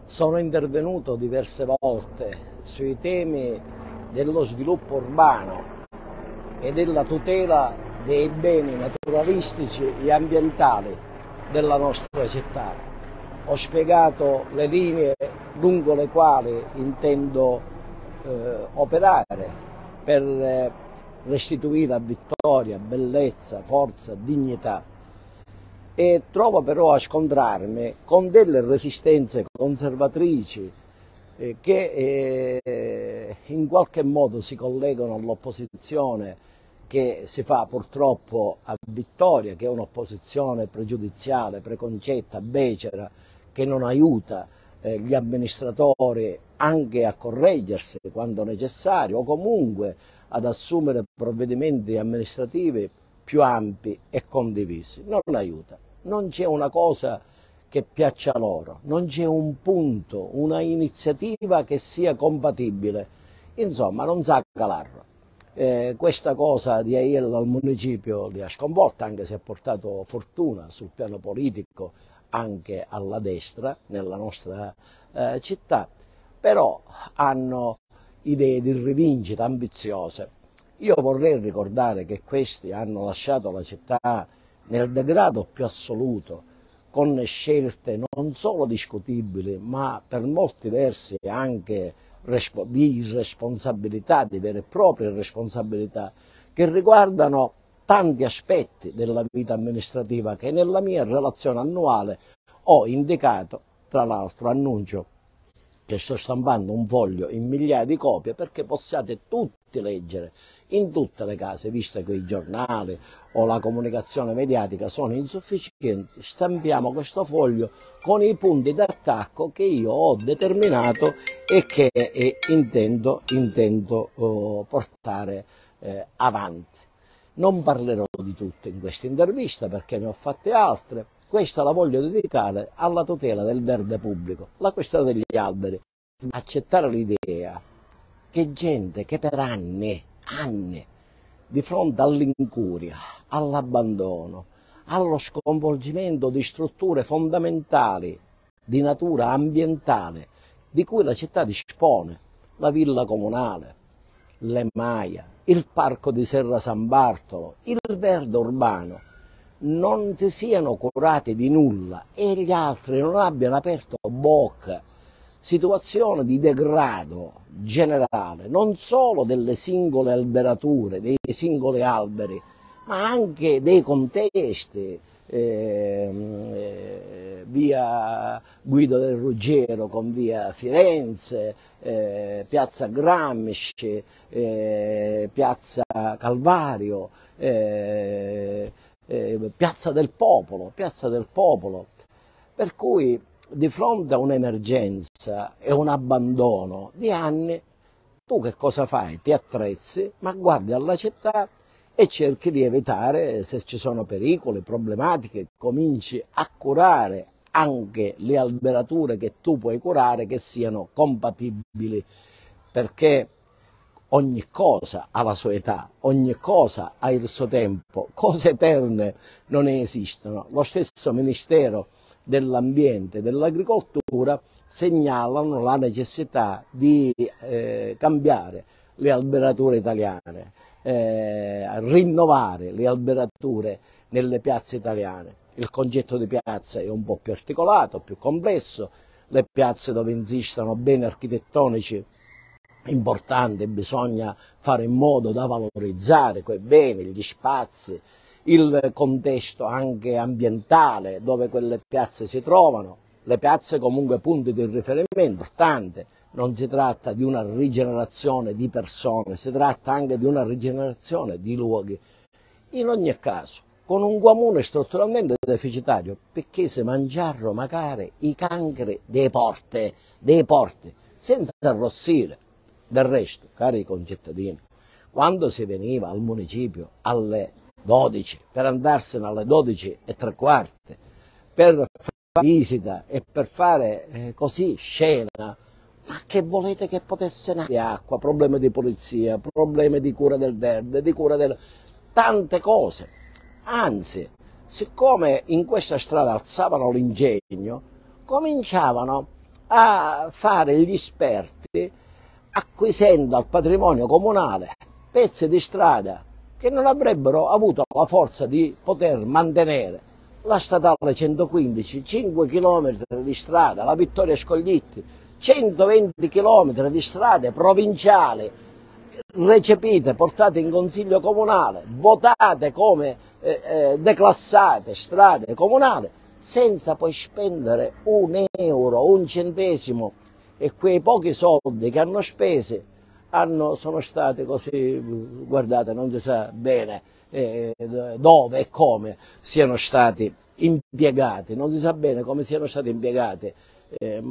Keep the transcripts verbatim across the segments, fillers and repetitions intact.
Sono intervenuto diverse volte sui temi dello sviluppo urbano e della tutela dei beni naturalistici e ambientali della nostra città. Ho spiegato le linee lungo le quali intendo eh, operare per eh, restituire a Vittoria bellezza, forza, dignità. E trovo però a scontrarmi con delle resistenze conservatrici eh, che eh, in qualche modo si collegano all'opposizione che si fa purtroppo a Vittoria, che è un'opposizione pregiudiziale, preconcetta, becera, che non aiuta eh, gli amministratori anche a correggersi quando necessario o comunque ad assumere provvedimenti amministrativi più ampi e condivisi. Non aiuta. Non c'è una cosa che piaccia loro, non c'è un punto, una iniziativa che sia compatibile. Insomma, non sa calarro. Eh, questa cosa di Aiello al municipio li ha sconvolta, anche se ha portato fortuna sul piano politico anche alla destra nella nostra eh, città, però hanno idee di rivincita ambiziose. Io vorrei ricordare che questi hanno lasciato la città nel degrado più assoluto, con scelte non solo discutibili, ma per molti versi anche di irresponsabilità, di vere e proprie responsabilità, che riguardano tanti aspetti della vita amministrativa che nella mia relazione annuale ho indicato. Tra l'altro annuncio che sto stampando un foglio in migliaia di copie perché possiate tutti leggere in tutte le case, visto che i giornali o la comunicazione mediatica sono insufficienti. Stampiamo questo foglio con i punti d'attacco che io ho determinato e che eh, intendo, intendo oh, portare eh, avanti. Non parlerò di tutto in questa intervista perché ne ho fatte altre. Questa la voglio dedicare alla tutela del verde pubblico, la questione degli alberi. Accettare l'idea che gente che per anni, anni, di fronte all'incuria, all'abbandono, allo sconvolgimento di strutture fondamentali di natura ambientale di cui la città dispone, la villa comunale, l'Emaia, il parco di Serra San Bartolo, il verde urbano, non si siano curati di nulla e gli altri non abbiano aperto bocca. Situazione di degrado generale, non solo delle singole alberature, dei singoli alberi, ma anche dei contesti, eh, eh, via Guido del Ruggiero con via Firenze, eh, piazza Gramsci, eh, piazza Calvario, eh, eh, piazza del Popolo, piazza del Popolo, per cui di fronte a un'emergenza e un abbandono di anni, tu che cosa fai? Ti attrezzi, ma guardi alla città e cerchi di evitare, se ci sono pericoli, problematiche, cominci a curare anche le alberature che tu puoi curare che siano compatibili, perché ogni cosa ha la sua età, ogni cosa ha il suo tempo, cose eterne non esistono. Lo stesso Ministero dell'ambiente e dell'agricoltura segnalano la necessità di eh, cambiare le alberature italiane, eh, rinnovare le alberature nelle piazze italiane. Il concetto di piazza è un po' più articolato, più complesso. Le piazze dove insistono beni architettonici importanti bisogna fare in modo da valorizzare quei beni, gli spazi, il contesto anche ambientale dove quelle piazze si trovano. Le piazze comunque punti di riferimento importante, non si tratta di una rigenerazione di persone, si tratta anche di una rigenerazione di luoghi. In ogni caso, con un comune strutturalmente deficitario, perché se mangiarlo magari i cancri dei porti, dei porti, senza arrossire. Del resto, cari concittadini, quando si veniva al municipio alle dodici, per andarsene alle dodici e tre quarti, per fare visita e per fare eh, così scena, ma che volete che potesse nascere? Acqua, problemi di polizia, problemi di cura del verde, di cura del... tante cose. Anzi, siccome in questa strada alzavano l'ingegno, cominciavano a fare gli esperti acquisendo al patrimonio comunale pezzi di strada che non avrebbero avuto la forza di poter mantenere la statale centoquindici, cinque chilometri di strada, la Vittoria Scoglitti, centoventi chilometri di strade provinciali recepite, portate in consiglio comunale, votate come eh, eh, declassate strade comunali, senza poi spendere un euro, un centesimo, e quei pochi soldi che hanno spesi hanno, sono stati così, guardate, non si sa bene eh, dove e come siano stati impiegati, non si sa bene come siano stati impiegati. Eh,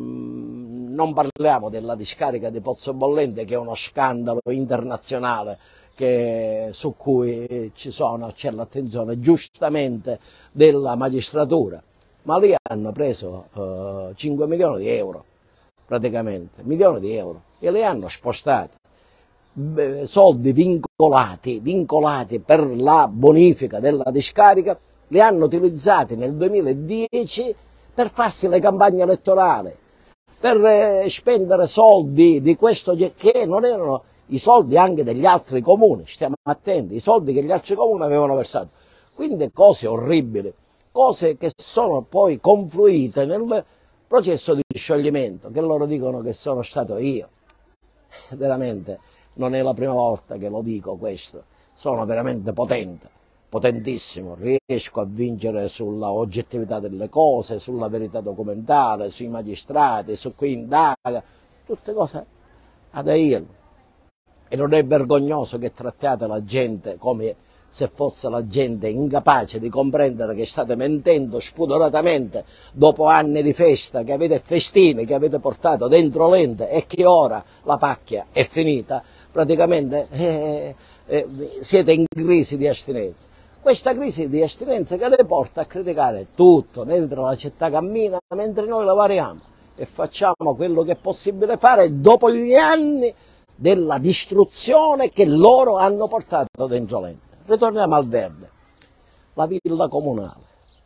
non parliamo della discarica di Pozzo Bollente, che è uno scandalo internazionale che, su cui ci sono, c'è l'attenzione giustamente della magistratura, ma lì hanno preso eh, cinque milioni di euro, praticamente, milioni di euro, e li hanno spostati, Beh, soldi vincolati, vincolati per la bonifica della discarica, li hanno utilizzati nel duemiladieci per farsi le campagne elettorali, per eh, spendere soldi di questo che non erano i soldi anche degli altri comuni, stiamo attenti, i soldi che gli altri comuni avevano versato. Quindi cose orribili, cose che sono poi confluite nel processo di scioglimento, che loro dicono che sono stato io. Veramente non è la prima volta che lo dico questo, sono veramente potente, potentissimo, riesco a vincere sulla oggettività delle cose, sulla verità documentale, sui magistrati, su chi indaga, tutte cose ad io. E non è vergognoso che trattiate la gente come se fosse la gente incapace di comprendere che state mentendo spudoratamente dopo anni di festa, che avete festini, che avete portato dentro l'ente e che ora la pacchia è finita, praticamente eh, eh, siete in crisi di astinenza. Questa crisi di astinenza che le porta a criticare tutto, mentre la città cammina, mentre noi lavoriamo e facciamo quello che è possibile fare dopo gli anni della distruzione che loro hanno portato dentro l'ente. Ritorniamo al verde, la villa comunale.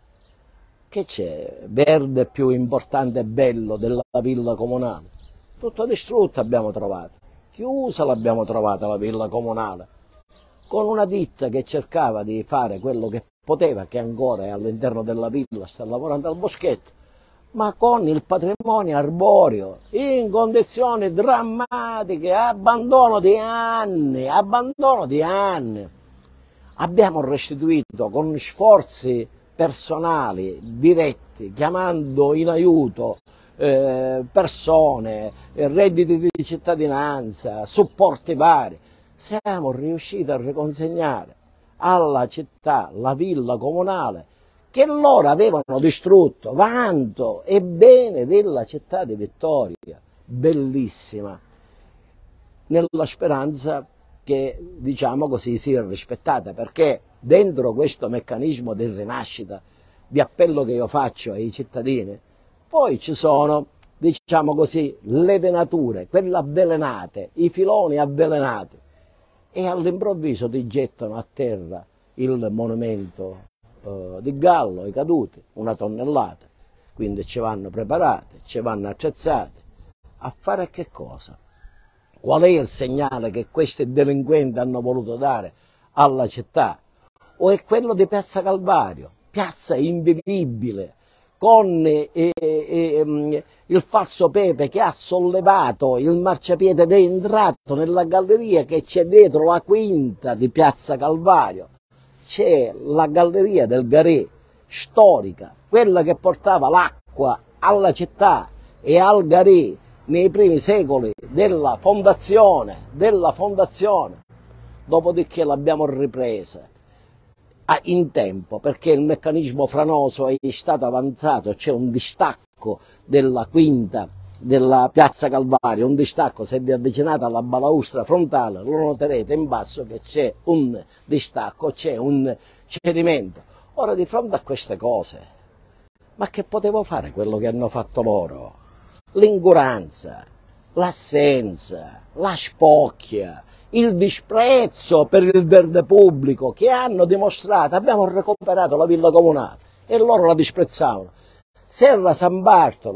Che c'è verde più importante e bello della villa comunale? Tutto distrutto abbiamo trovato, chiusa l'abbiamo trovata la villa comunale, con una ditta che cercava di fare quello che poteva, che ancora è all'interno della villa, sta lavorando al boschetto, ma con il patrimonio arboreo in condizioni drammatiche, abbandono di anni, abbandono di anni. Abbiamo restituito con sforzi personali diretti, chiamando in aiuto eh, persone, redditi di cittadinanza, supporti vari, siamo riusciti a riconsegnare alla città la villa comunale che loro avevano distrutto, vanto e bene della città di Vittoria, bellissima, nella speranza che, diciamo così, sia rispettata, perché dentro questo meccanismo di rinascita, di appello che io faccio ai cittadini, poi ci sono, diciamo così, le venature, quelle avvelenate, i filoni avvelenati, e all'improvviso ti gettano a terra il monumento eh, di Gallo, i caduti, una tonnellata, quindi ci vanno preparate, ci vanno attrezzate, a fare che cosa? Qual è il segnale che questi delinquenti hanno voluto dare alla città? O è quello di Piazza Calvario, piazza invivibile, con eh, eh, il falso Pepe che ha sollevato il marciapiede ed è entrato nella galleria che c'è dietro la quinta di Piazza Calvario. C'è la galleria del Garè, storica, quella che portava l'acqua alla città e al Garè nei primi secoli della fondazione, della fondazione. Dopodiché l'abbiamo ripresa in tempo, perché il meccanismo franoso è stato avanzato, c'è un distacco della quinta della Piazza Calvario, un distacco, se vi avvicinate alla balaustra frontale lo noterete in basso che c'è un distacco, c'è un cedimento. Ora, di fronte a queste cose, ma che potevo fare quello che hanno fatto loro? L'incuranza, l'assenza, la spocchia, il disprezzo per il verde pubblico che hanno dimostrato. Abbiamo recuperato la villa comunale e loro la disprezzavano. Serra San Bartolo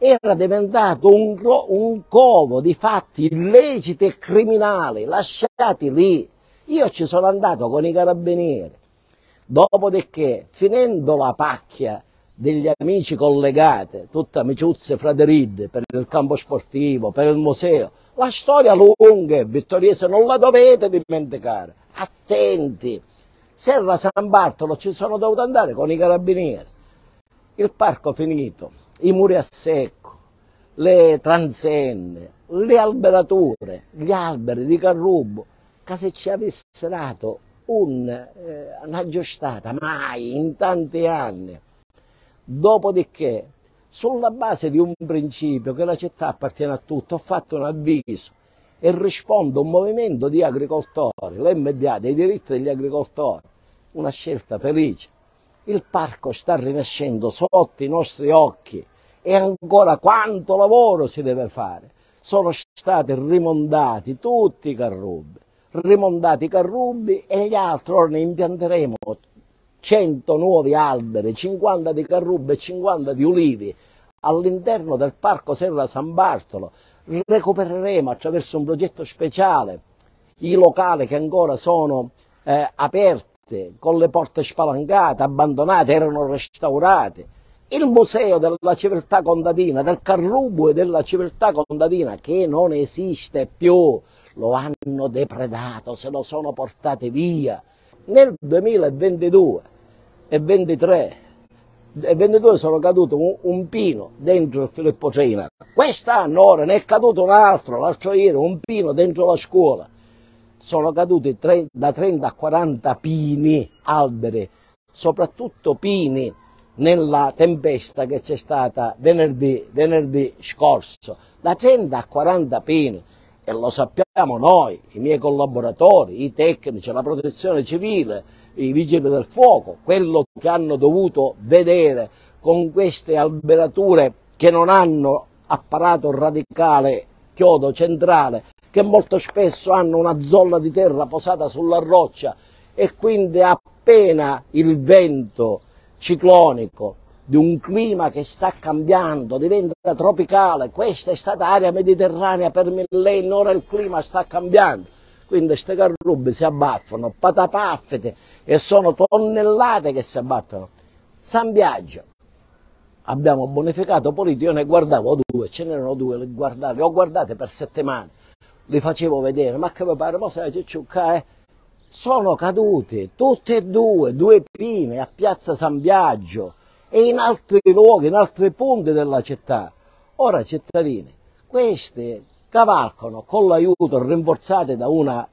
era diventato un, un covo di fatti illeciti e criminali, lasciati lì. Io ci sono andato con i carabinieri, dopodiché, finendo la pacchia degli amici collegati, tutte amiciuzze frateride per il campo sportivo, per il museo, la storia lunga e vittoriese non la dovete dimenticare, attenti. Serra San Bartolo ci sono dovuto andare con i carabinieri, il parco finito, i muri a secco, le transenne, le alberature, gli alberi di Carrubo, che se ci avesse dato un, eh, una giostata, mai in tanti anni. Dopodiché, sulla base di un principio che la città appartiene a tutti, ho fatto un avviso e rispondo a un movimento di agricoltori, l'M D A dei diritti degli agricoltori, una scelta felice. Il parco sta rinascendo sotto i nostri occhi e ancora quanto lavoro si deve fare. Sono stati rimondati tutti i carrubi, rimondati i carrubi e gli altri, ora ne impianteremo cento nuovi alberi, cinquanta di carrubi e cinquanta di ulivi all'interno del parco Serra San Bartolo. Recupereremo attraverso un progetto speciale i locali che ancora sono eh, aperti, con le porte spalancate, abbandonate, erano restaurate. Il museo della civiltà contadina, del Carrubo e della civiltà contadina, che non esiste più, lo hanno depredato, se lo sono portati via. Nel duemilaventidue e ventitré e ventidue sono caduto un, un pino dentro il Filippo Traina. Quest'anno ora ne è caduto un altro, l'altro ieri, un pino dentro la scuola. Sono caduti tre, da trenta a quaranta pini, alberi, soprattutto pini, nella tempesta che c'è stata venerdì, venerdì scorso. Da trenta a quaranta pini. E lo sappiamo noi, i miei collaboratori, i tecnici, la protezione civile, i vigili del fuoco, quello che hanno dovuto vedere con queste alberature che non hanno apparato radicale, chiodo centrale, che molto spesso hanno una zolla di terra posata sulla roccia e quindi appena il vento ciclonico di un clima che sta cambiando, diventa tropicale, questa è stata area mediterranea per millenni, ora il clima sta cambiando, quindi queste carrubi si abbaffano, patapaffete, e sono tonnellate che si abbattono. San Biagio, abbiamo bonificato politico, io ne guardavo due, ce n'erano due, le guardavo, le ho guardate per settimane, li facevo vedere, ma che mi pare, ma sai, cicciucca, eh? Sono caduti, tutte e due, due pine a Piazza San Biagio, e in altri luoghi, in altri punti della città. Ora, cittadini, questi cavalcano con l'aiuto rinforzati da una,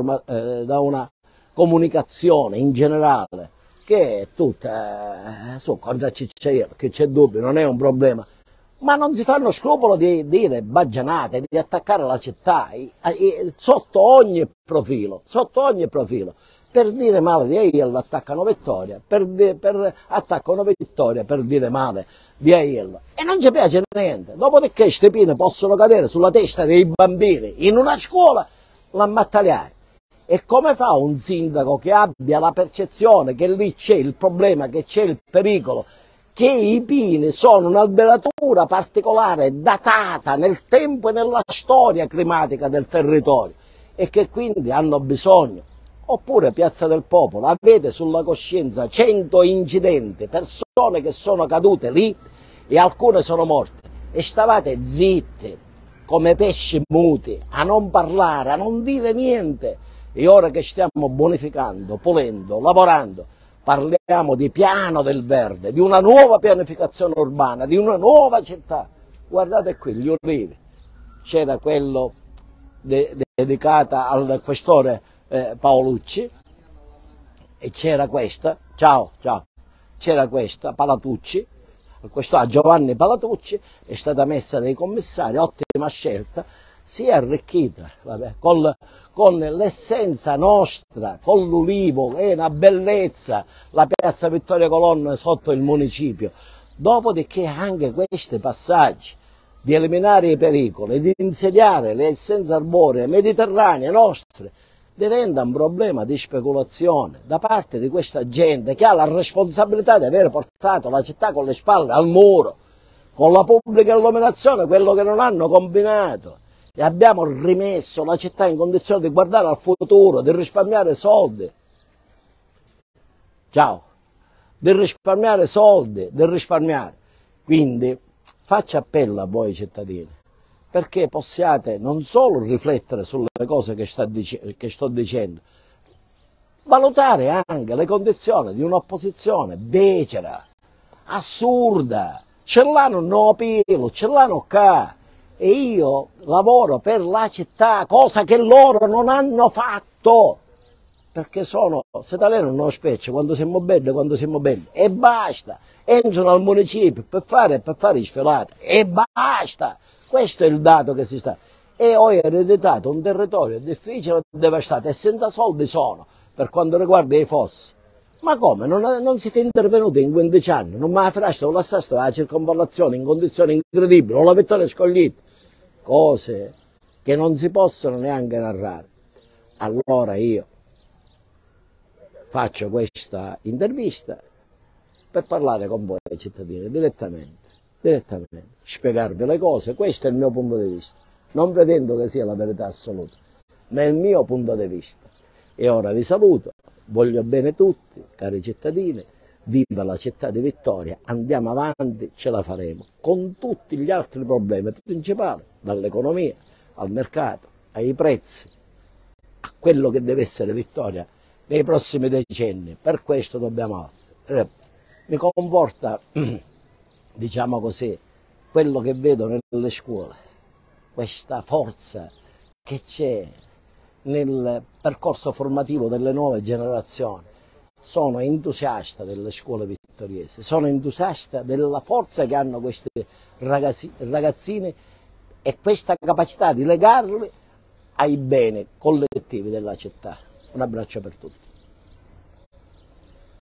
eh, da una comunicazione in generale, che è tutta, eh, su, cosa c'è, che c'è dubbio, non è un problema, ma non si fanno scrupolo di dire baggianate, di attaccare la città, i, i, sotto ogni profilo, sotto ogni profilo. Per dire male di Aiello attaccano Vittoria, per, di, per attaccano Vittoria per dire male di Aiello. E non ci piace niente. Dopodiché queste pine possono cadere sulla testa dei bambini in una scuola, l'ammattaliare. E come fa un sindaco che abbia la percezione che lì c'è il problema, che c'è il pericolo, che i pini sono un'alberatura particolare, datata nel tempo e nella storia climatica del territorio e che quindi hanno bisogno? Oppure Piazza del Popolo, avete sulla coscienza cento incidenti, persone che sono cadute lì e alcune sono morte e stavate zitti come pesci muti a non parlare, a non dire niente. E ora che stiamo bonificando, pulendo, lavorando, parliamo di piano del verde, di una nuova pianificazione urbana, di una nuova città. Guardate qui gli ulivi, c'era quello de dedicata al questore Eh, Paolucci e c'era questa, ciao, ciao, c'era questa, Palatucci, questa Giovanni Palatucci, è stata messa dai commissari, ottima scelta, si è arricchita, vabbè, con, con l'essenza nostra, con l'ulivo, è una bellezza, la piazza Vittorio Colonna sotto il municipio. Dopodiché anche questi passaggi di eliminare i pericoli, di insediare le essenze arboree mediterranee nostre, diventa un problema di speculazione da parte di questa gente che ha la responsabilità di aver portato la città con le spalle al muro. con la pubblica illuminazione, quello che non hanno combinato. E abbiamo rimesso la città in condizione di guardare al futuro, di risparmiare soldi. Ciao, di risparmiare soldi, di risparmiare. Quindi faccio appello a voi cittadini, perché possiate non solo riflettere sulle cose che, sta dic- che sto dicendo, valutare anche le condizioni di un'opposizione becera, assurda. Ce l'hanno no pilo, ce l'hanno qua. E io lavoro per la città, cosa che loro non hanno fatto. Perché sono, se italiano non specie, quando siamo belli, quando siamo belli. E basta. Entrano al municipio per fare, per fare i sfilati. E basta. Questo è il dato che si sta. E ho ereditato un territorio difficile, devastato, e senza soldi sono, per quanto riguarda i fossi. Ma come? Non, non siete intervenuti in quindici anni? Non mi affrasciate con la stessa la circonvallazione in condizioni incredibili, o la vittoria scoglita. Cose che non si possono neanche narrare. Allora io faccio questa intervista per parlare con voi cittadini direttamente, direttamente, spiegarvi le cose. Questo è il mio punto di vista, non pretendo che sia la verità assoluta, ma è il mio punto di vista. E ora vi saluto, voglio bene tutti, cari cittadini, viva la città di Vittoria, andiamo avanti, ce la faremo, con tutti gli altri problemi principali, dall'economia al mercato, ai prezzi, a quello che deve essere Vittoria nei prossimi decenni. Per questo dobbiamo, eh, mi conforta, diciamo così, quello che vedo nelle scuole, questa forza che c'è nel percorso formativo delle nuove generazioni. Sono entusiasta delle scuole vittoriesi, sono entusiasta della forza che hanno questi ragazzi, ragazzini e questa capacità di legarli ai beni collettivi della città. Un abbraccio per tutti.